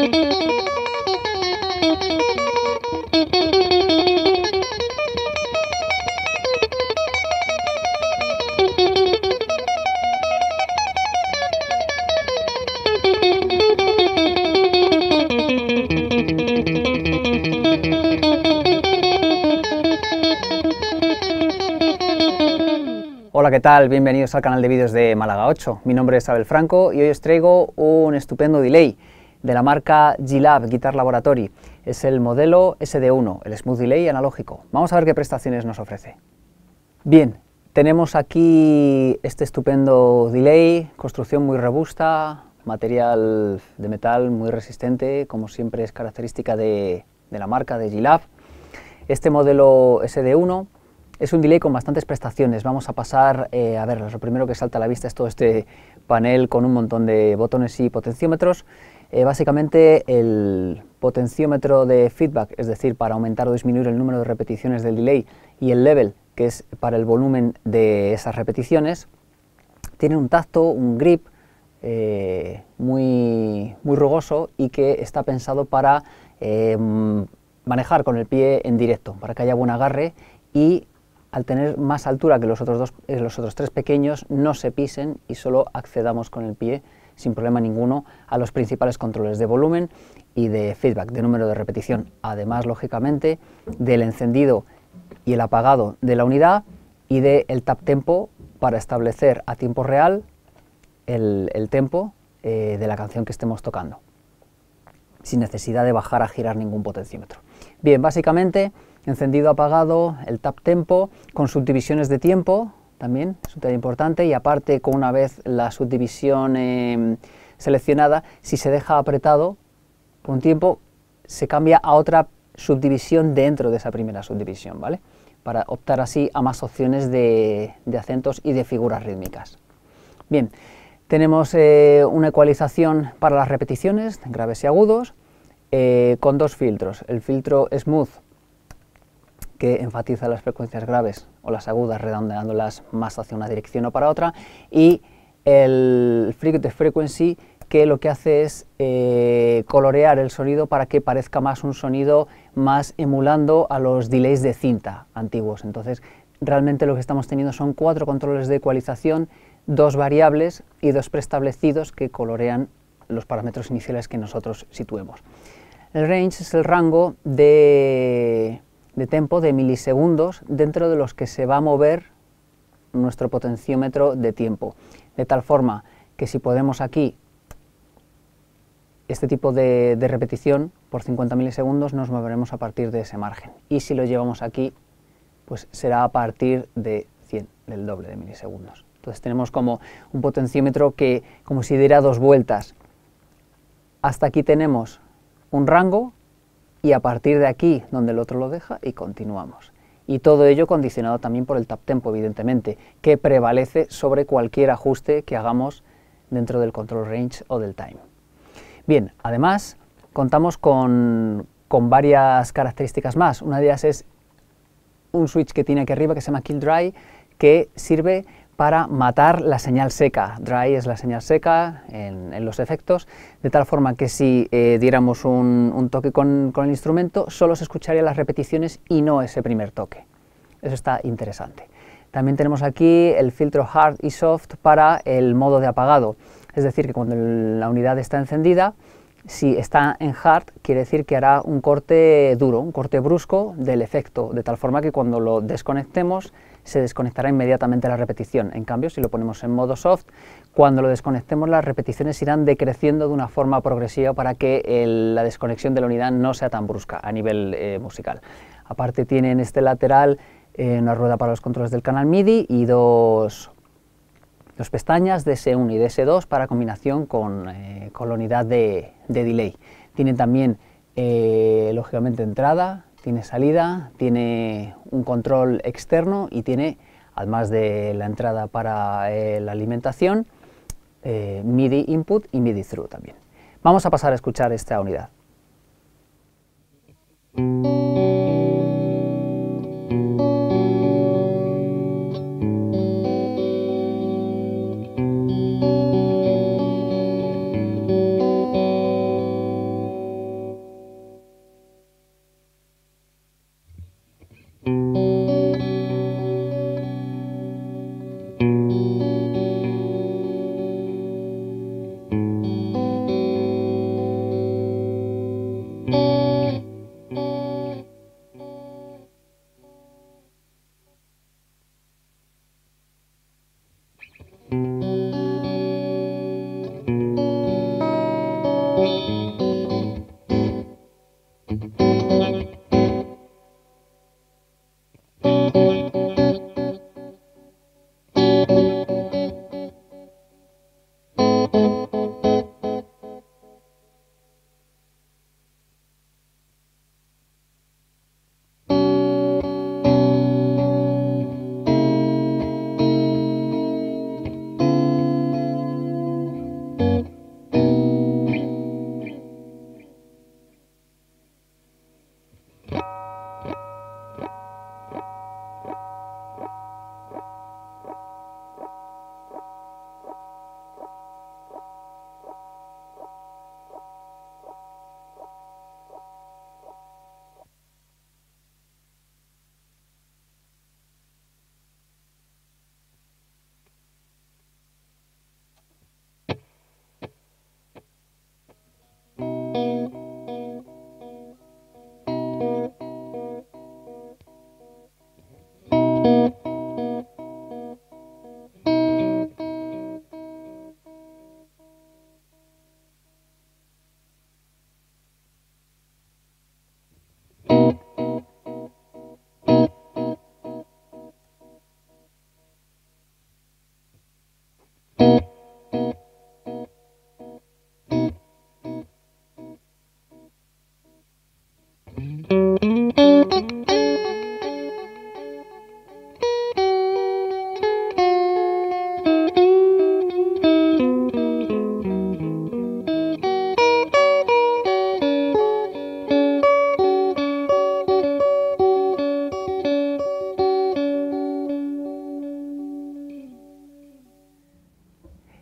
Hola, ¿qué tal? Bienvenidos al canal de vídeos de Málaga 8. Mi nombre es Abel Franco y hoy os traigo un estupendo delay de la marca G-Lab Guitar Laboratory. Es el modelo SD1, el Smooth Delay analógico. Vamos a ver qué prestaciones nos ofrece. Bien, tenemos aquí este estupendo delay, construcción muy robusta, material de metal muy resistente, como siempre es característica de la marca de G-Lab. Este modelo SD1 es un delay con bastantes prestaciones. Vamos a pasar, a ver, lo primero que salta a la vista es todo este panel con un montón de botones y potenciómetros. Básicamente el potenciómetro de feedback, es decir, para aumentar o disminuir el número de repeticiones del delay, y el level, que es para el volumen de esas repeticiones. Tiene un tacto, un grip muy rugoso y que está pensado para manejar con el pie en directo, para que haya buen agarre y al tener más altura que los otros tres pequeños no se pisen y solo accedamos con el pie sin problema ninguno a los principales controles de volumen y de feedback, de número de repetición, además lógicamente del encendido y el apagado de la unidad y del tap tempo para establecer a tiempo real el tempo de la canción que estemos tocando, sin necesidad de bajar a girar ningún potenciómetro. Bien, básicamente encendido, apagado, el tap tempo, con subdivisiones de tiempo, también es un tema importante, y aparte con una vez la subdivisión seleccionada, si se deja apretado por un tiempo, se cambia a otra subdivisión dentro de esa primera subdivisión, ¿vale? Para optar así a más opciones de acentos y de figuras rítmicas. Bien, tenemos una ecualización para las repeticiones, graves y agudos, con dos filtros, el filtro Smooth, que enfatiza las frecuencias graves o las agudas, redondeándolas más hacia una dirección o para otra, y el Frequency, que lo que hace es colorear el sonido para que parezca más un sonido más emulando a los delays de cinta antiguos. Entonces, realmente lo que estamos teniendo son 4 controles de ecualización, 2 variables y 2 preestablecidos que colorean los parámetros iniciales que nosotros situemos. El range es el rango de tempo de milisegundos dentro de los que se va a mover nuestro potenciómetro de tiempo, de tal forma que si podemos aquí este tipo de repetición por 50 milisegundos nos moveremos a partir de ese margen, y si lo llevamos aquí pues será a partir de 100, del doble de milisegundos. Entonces tenemos como un potenciómetro que como si diera 2 vueltas. Hasta aquí tenemos un rango y a partir de aquí, donde el otro lo deja, y continuamos. Y todo ello condicionado también por el tap tempo, evidentemente, que prevalece sobre cualquier ajuste que hagamos dentro del control range o del time. Bien, además contamos con varias características más. Una de ellas es un switch que tiene aquí arriba que se llama Kill Dry, que sirve para matar la señal seca. Dry es la señal seca en los efectos, de tal forma que si diéramos un toque con el instrumento, solo se escucharía las repeticiones y no ese primer toque. Eso está interesante. También tenemos aquí el filtro Hard y Soft para el modo de apagado, es decir, que cuando la unidad está encendida, si está en Hard, quiere decir que hará un corte duro, un corte brusco del efecto, de tal forma que cuando lo desconectemos, se desconectará inmediatamente la repetición. En cambio, si lo ponemos en modo soft, cuando lo desconectemos las repeticiones irán decreciendo de una forma progresiva para que la desconexión de la unidad no sea tan brusca a nivel musical. Aparte tiene en este lateral una rueda para los controles del canal MIDI y dos pestañas DS1 y DS2 para combinación con la unidad de delay. Tiene también lógicamente entrada, tiene salida, tiene un control externo y tiene, además de la entrada para la alimentación, MIDI input y MIDI through también. Vamos a pasar a escuchar esta unidad.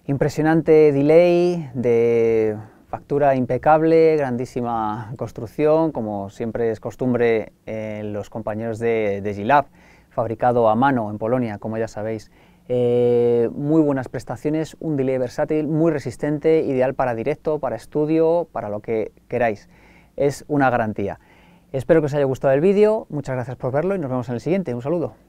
Impresionante delay, de factura impecable, grandísima construcción, como siempre es costumbre en los compañeros de G-Lab, fabricado a mano en Polonia, como ya sabéis. Muy buenas prestaciones, un delay versátil, muy resistente, ideal para directo, para estudio, para lo que queráis. Es una garantía. Espero que os haya gustado el vídeo, muchas gracias por verlo y nos vemos en el siguiente. Un saludo.